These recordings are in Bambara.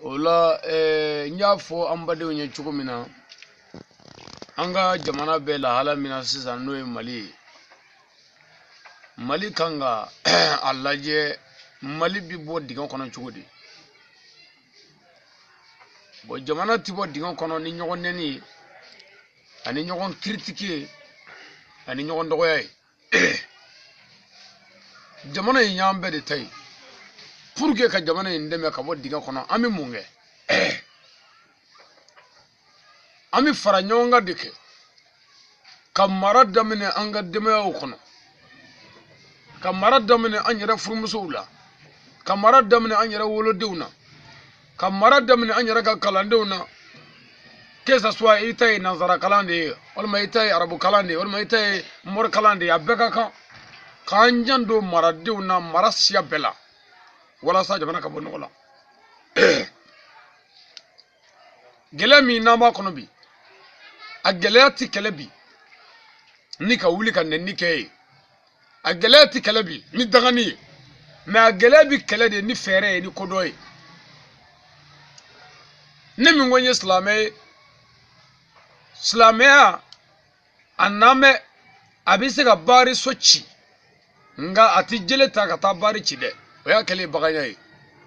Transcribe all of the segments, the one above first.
ola nyafo ambade onye chukumina anga jamana be la hala mina sisan no Mali kanga alaje Mali bi bo digan kono chugudi bo jamana ti bo digan kono ni nyogon neni ani nyogon critiquer ani nyogon dogoyay jamana yambe de tay pour que ka jamana ndeme ka bo digan kono ami munge ami fara nyonga dike kamara damene anga deme o kono kamara damene anyere furmusula kamara damene anyere wolodewna kamara damene anyere ka kalandewna que ça soit itaye nazara kalande wala itaye arabu kalande wala itaye mor kalande abeka kan kanjando maradewna marasiya bela wala sa jamana ka bonno wala gelami nama kono bi a gelati kelebi ni ka wuli kan ni kay a gelati kelebi ni dagani mais a gelebi kelede ni fere ni kodoy ni mi ngonye islamaya aname abise ka bari sochi nga ati jele ta ka ta bari chide oya kele baganyay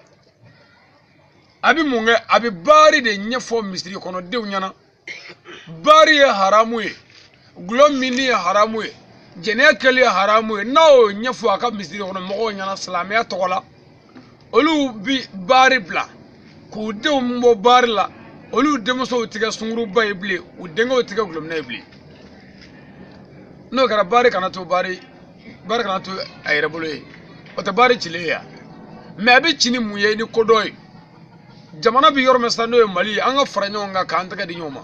abi munge abi bari de nyefo misri kono de unyana bari ya haramu e glomini ya haramu e jene kele ya haramu e nawo nyefo aka misri kono mo nyana islamaya tokola olu bi bari bla ku de mo bari la olu demoso tiga sunguru bible u dengo tiga glomna bible no gara bari kana to bari kana to ayre boloy o ta bari chileya me abi chini muye ni kodoy jamana bi yor mesano Mali anga faranyo nga kan taga di nyoma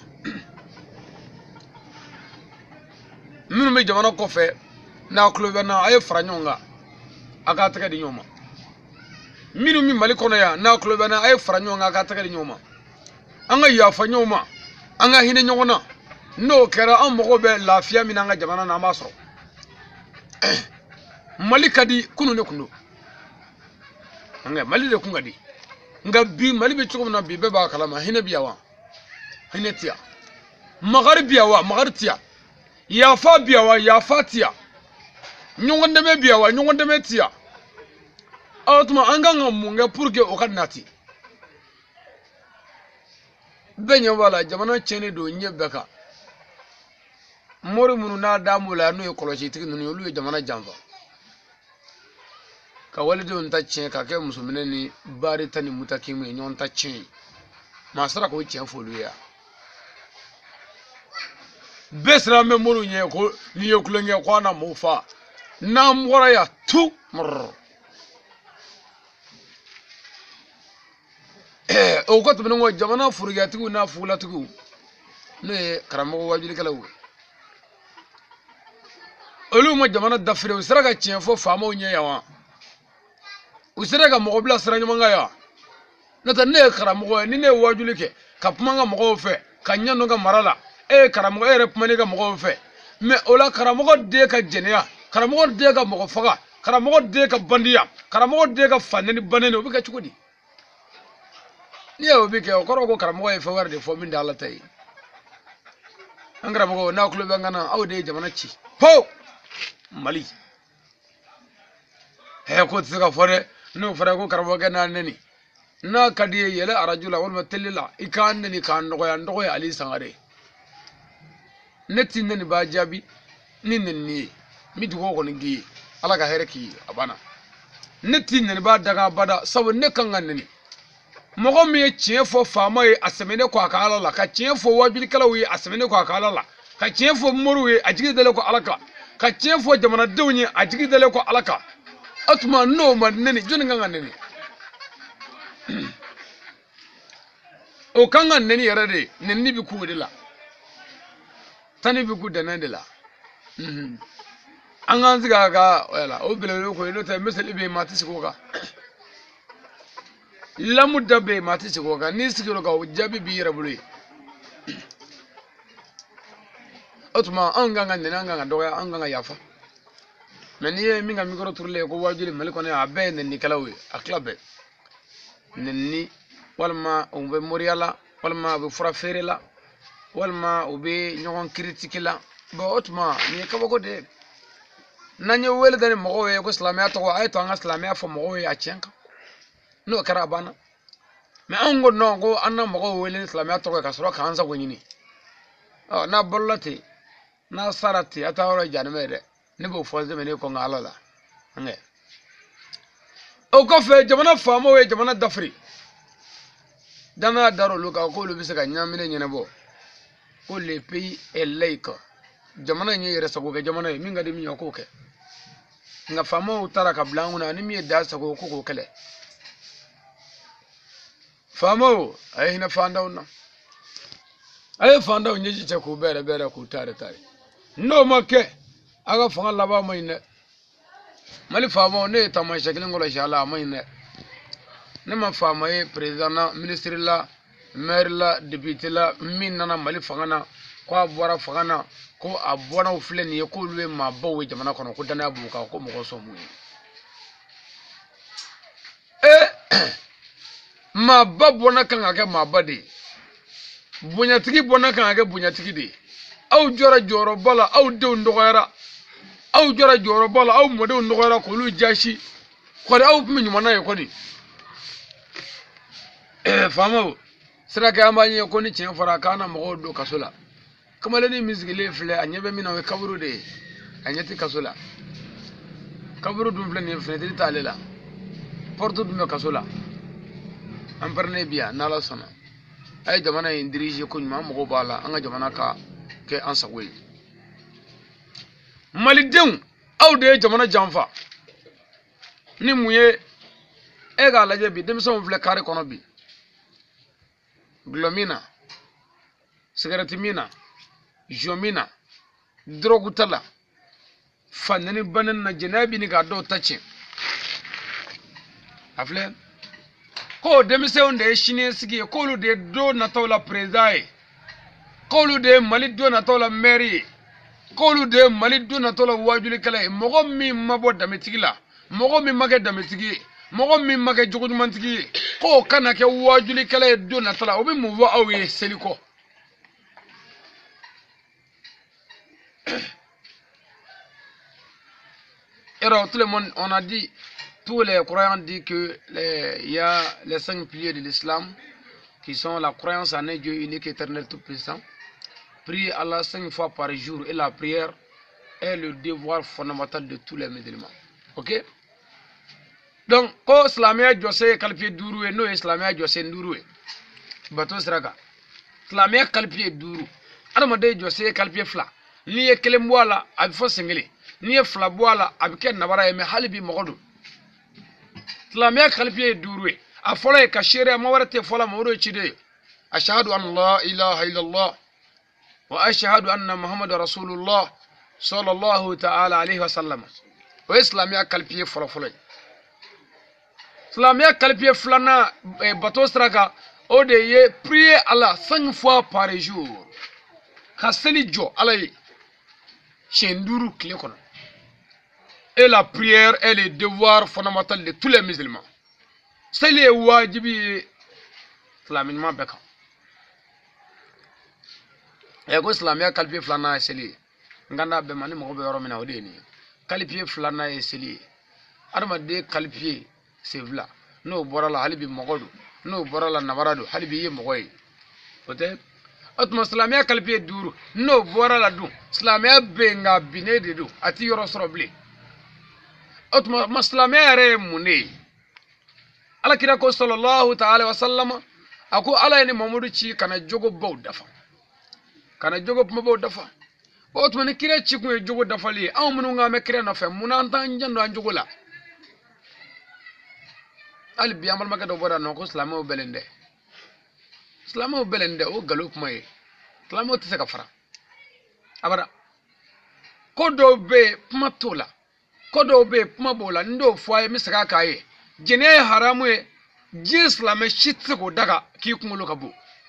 minu me jamana ko fe na klobe na ay faranyo nga aka taga di nyoma minu mi Mali kono ya na klobe na ay faranyo nga aka taga di nyoma anga yafa nyoma anga hine nyona no kera am mo be lafiya min anga jamana na maso Mali kadi kunu ne kunu anga Mali de kungadi nga bi Mali be chuko na bi be ba kalama hine biyawa hine tiya magharibiyawa maghartiya yafa biyawa yafa tiya nyongonde me biyawa nyongonde me tiya awtuma anga ngamunga pour que o kadnati benye wala jamana chene do nyebeka mori munu na damula no ekoloji tiki nunu yolu jamana jamba ka wali do nta chen ka ke musumene ni bari tani mutakimu nyon ta chen masara ko chen folu ya besra me muru nye ko ni yokulenge kwa na mufa na mwara ya tu mr o ko tubin ngo jamana furugatigu na fulatigu ne karamo wajuli kala wu olu mo jamana dafire usira ga chienfo famo nye yawa usira ga mo bla sira nyuma ya nata ne karamo ni ne wajuli ke kapmanga mo fe kanyano ga marala karamo ere pmani ga mo fe me ola karamo de ka jenia karamo de ga mo faga karamo de ka bandiya karamo de ga fanani banene obi ka chukudi niya obi ke okoro ko karamo e fa warde fo min dala tay angara mo na kulo bangana awde jamana ci ho Mali he ko tsika fore no fore ko karamo ga na neni na kadiye yele arajula wal matallila ikan neni kan ndo ya ali sangare neti neni ba jabi ni mi dugo ko ngi ala ga hereki abana neti neni ba daga bada sabu ne kan neni mogo mi chiefo fama yi asemene ko akala la ka chiefo wajuli kala wi asemene ko akala la ka chiefo moru wi ajigi dele ko alaka ka chiefo jamana dewni ajigi dele ko alaka atuma no man neni joni nganga neni o kanga neni yarade neni bi ku de la tani bi ku de nan de la anga ziga ga wala o bele ko no ta mesel be matisi ko ga lamu dabe mati sigo ga ni sigiro ga jabi bi rabuli otuma anga nanga doya anga yafa meni mi nga mikro turle ko wajuli mali ko ne abe ni kalawi aklabe nenni walma o be moriala walma be fura fere la walma o be nyogon critique la bo otma ni ka bogo de nanyo wel dani mo we ko islamia to ay to nga islamia fo mo we a chenka no karabana me ango no go anna mo wel islamia to ka soro kan sa gonyini na bollati na sarati atawro janmede ne bo foze me ne ko ngala la nge o ko fe jamana famo we jamana dafri dana daro luka ko lu bisa ka nyamine nyene bo ko le pays est laïque jamana nyi yere sago ke jamana mi ngade mi yoko ke nga famo utara ka blanguna ni mi da sago ko kele famo ay na fanda unna ay fanda unyi je ko bere ko tare no make aga fanga laba mai ne mali famo ne tamay shakilin ngolo inshallah mai ne ma fama ye président ministre la maire la député la min nana mali fangana ko abora fangana ko abona ufle ni ko luwe ma bawe jamana kono ko dana bu ka ko mo so mu ma babona kan ake ma bade bunyatigi bona kan ake bunyatigi de aw jora joro bala aw de ndogara aw jora joro bala aw mo de ndogara ko lu jashi ko aw mi nyumana ye ko ni famo sira ka amanye ko ni chen fara kana mo do kasula kama le ni mizgile fle anyebe mina we kaburu de anyati kasula kaburu dum fle ni fle de talela porto dum kasula amparne biya nala sona ay jamana indirije ko nyuma mo bala anga jamana ka ke ansagwe malidun aw de jamana janfa ni muye e ga laje bi dem son fle kare kono bi glomina cigarette mina jomina drogutala fanani banan na janabi ni ga do tace afle ko demise onde shine sigi ko lu de do na tola prezae ko lu de mali do na tola mairie ko lu de mali do na tola wajuli kala mogo mi mabo dametigila mogo mi mage dametigi mogo mi mage jugudumantigi ko kana ke wajuli kala do na tola obi mu wa awe seliko alors tout le monde on a dit tous les croyants disent que il y a les 5 piliers de l'islam qui sont la croyance en un Dieu unique, éternel, tout-puissant. Prier Allah 5 fois par jour et la prière est le devoir fondamental de tous les musulmans. Ok? Donc, quand Islamia Jose Kalpié Dourou et non Islamia Jose Dourou, Bato Sraka, Islamia Kalpié Dourou, Aramade Jose Kalpié Fla, ni e Kelemboala, Abifo Sengele, ni e Flaboala, Abiken Nabara et Halibi Morodou. Islamia Kalpié Dourou. أفلا كشيرة ما ورث فلا مورو تشيدي أشهد أن لا إله إلا الله وأشهد أن محمد رسول الله صلى الله تعالى عليه وسلم وإسلامية كالبية فلا فلا إسلامية كالبية فلانا باتوستراكا أو de prier Allah 5 fois par jour خاصني جو على شندورو كليكونا et la prière est le devoir fondamental de tous les musulmans. C'est les wajibi islamiquement beka. E ko islamia kalpi flana seli. Nganda be mani mo be yoro mina odeni. Kalpi flana seli. Adama de kalpi sevla. No borala halibi mogodu. No borala nabaradu halibi ye mogoy. Ote atma islamia kalpi duru. No borala du. Islamia benga binede du. Ati yoro soroble. Atma islamia re mune. Ala kira ko sallallahu ta'ala wa sallama ako ala ni mamudu ci kana jogo baw dafa kana jogo mabaw dafa o to ni kira ci ko jogo dafa li aw munu nga me kira na fe munan tan jando an jogo la al bi amal maga do boda no ko islamo belende o galop may islamo te ka fara abara ko do be pmatola ko do be pmabola ndo fo mi saka kaye jene haramu e jislam shitse ko daga ki kungulu kabu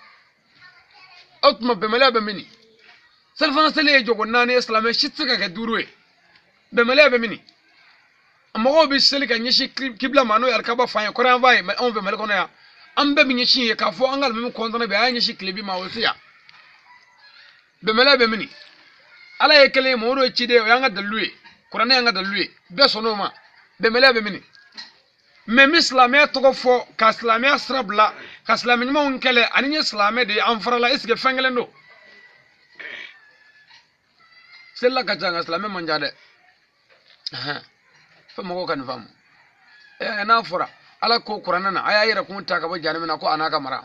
otma be mala be mini salfana sale jogo nane islam shitse ka duruwe be mala be mini amago bi sele ka nyishi kibla mano yar kaba fa ko ran vai on be mala kono ya ambe minyeshi ka fo angal mem kontona be anya shi klebi ma wosiya be mele be mini ala yekele mo ro chide yanga dalue qur'an yanga dalue be sonoma be mele be mini même islamé to fo ka islamé asrabla ka islamé mo nkele ani islamé de anfarala isge fengelendo sella ka janga islamé manjade fa mo kan fam na fura ala ko qur'an na aya yira kun ta ka ba janame na ko anaka mara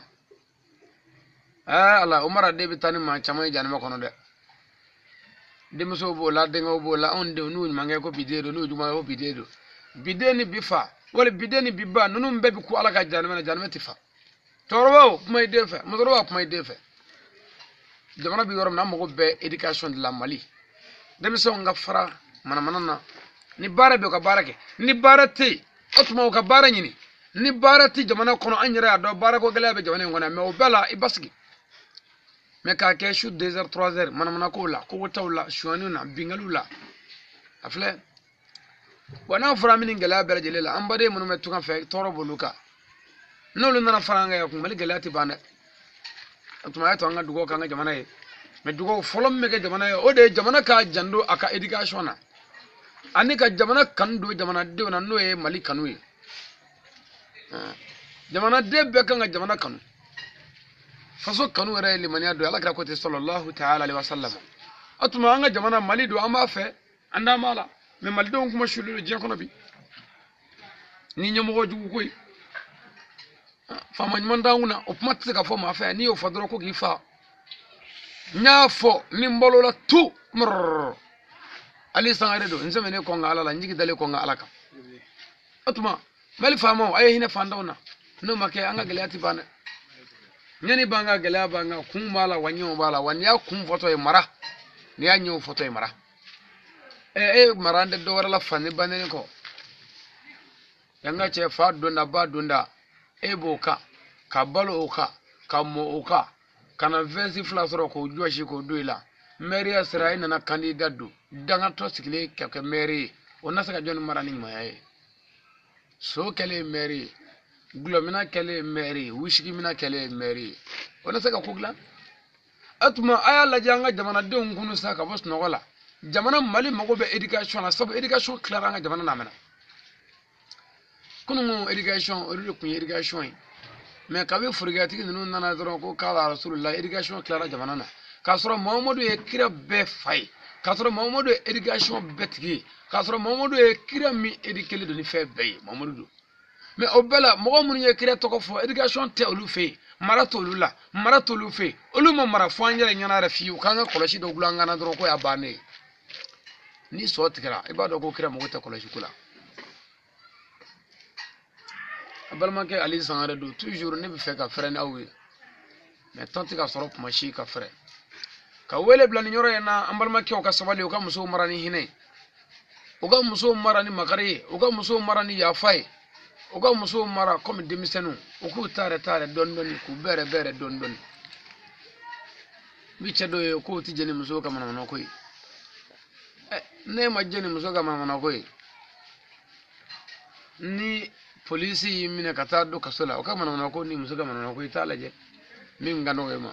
ala umara de bitani ma chamay janame kono de muso bola de ngo bola on de nu mangi ko bidedo nu juma ko bidedo bideni bifa wala bideni biba nunum bebi ku ala ka janame tifa torwo kuma idefe mudorwa kuma idefe jamana bi yorom na mo be education de la Mali dem so nga fara manana ni bara be ko barake ni barate otuma ko bara nyini ni barate jamana kono anyira do bara ko galabe jamana ngona me o bela ibasgi me ka ke shu 2h 3h manana ko la ko tawla shuanuna bingalula afle wana fara mini gala bere jelela ambade munu metu kan fe toro boluka nolu nana faranga ya kumali galati bane atuma to anga dugo kanga jamana e me dugo folom me ke jamana e o de jamana ka jando aka education na ani ka jamana kan do jamana de na no e mali kanu e jamana de be kanga jamana kanu faso kanu re limaniya do ala kra ko te sallallahu ta'ala alaihi wasallam atuma anga jamana mali do amba fe anda mala mais mal don kuma shulu je kono bi ni nyamo go jugu koy fama nyanda una o pmat ka fo ma fa ni o fadro ko gi fa nyafo ni mbolo la tu mr ali sangare do nzeme ne ko ngala la njigi dale ko ngala ka atuma mali fama ay hina fandawna no make anga gelati bana nyani banga gela banga kum mala wanyo bala wanya kum foto e mara ni anyo foto e mara marande do wara la fani banene ko yanga che fa donda ba donda boka ka balo oka ka mo oka kana vesi flasoro ko joshi ko doila meri asra ina na candidat do danga to sikile ke meri ona saka jon marani maye so kele meri glomina kele meri wishiki mina kele meri ona saka kugla atuma aya la janga jamana de ngunu saka bos nogola jamana mali mago be education na sab education clara nga jamana na mena kunu education ori ku education mais ka be furigati nunu nana dron ko kala rasulullah education clara jamana na ka soro muhammadu e kira be fay ka soro muhammadu education betgi ka soro muhammadu e kira mi edikele do ni fe be muhammadu mais obela mo mun ye kira to ko fo education te olu fe marato lu fe olu mo mara fo anjere nyana rafiu kanga koloshi do gulanga na dron ko ya bane ni so tikira ibado ko kira mo ta koloshi kula abalma ke ali sangare do toujours ne be fe ka frene awi mais tanti ka soro machi ka frene ka wele blan nyoro yana ambalma ke o ka sabali o ka muso marani hine o ga muso marani makari o ga muso marani yafai o ga muso mara comme demisenu o ku tare dondoni ku bere dondoni bi chedo e ko ti jeni muso ka manana koy ne ma jeni muso ka manana koy ni polisi mine kata do kasola o ka manana ko ni muso ka manana koy talaje min ngano e ma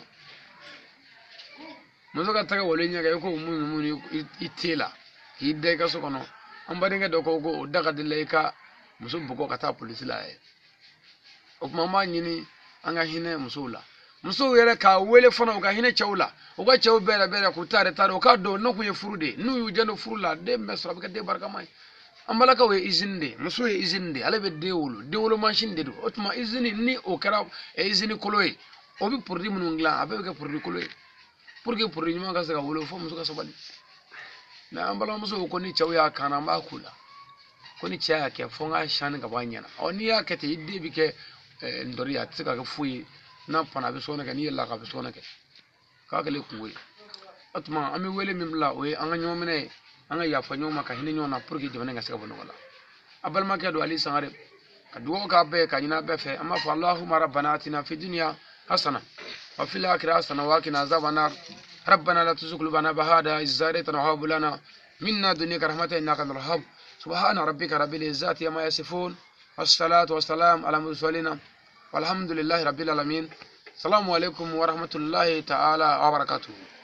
muso ka taga wole nya ga ko mun itela hidde ka so kono ambade nga do ko daga dile ka muso bugo kata polisi la e o mama nyini anga hine musula muso yere ka wele fona o ka hine chawla o ka chaw bere ku tare o ka do no ku ye furude nu yu jeno furula de mesra ka de barka mai ambala ka we izinde muso ye izinde alabe dewolo machine de do otuma izini ni o kara e izini koloy o bi pour di munungla abe ka pour di koloy pour que pour nyuma ka saka wolo fo muso ka sabali na ambala muso ko ni chaw ya kana ma kula ko ni cha ke fonga shan ga banyana oni ya ke te idde bi ke ndori ya tsika ka fuyi na pana be sona ka ni la ka be sona ke ka le kuwe atuma ami wele mimla o anga nyomene anga ya fa nyoma ka hine nyona pour que jomane ga saka bono wala abal ma ke do ali sangare ka duwo ka be ka nyina be fe amma fa allahumma rabbana atina fi dunya hasana wa fil akhirati hasana wa qina azaban nar ربنا لا تزغ قلوبنا بعد إذ هديتنا وهب لنا منا دنياك رحمة إنك أنت الوهاب سبحان ربك رب العزة عما يصفون والصلاة والسلام على المرسلين والحمد لله رب العالمين. السلام عليكم ورحمة الله تعالى وبركاته.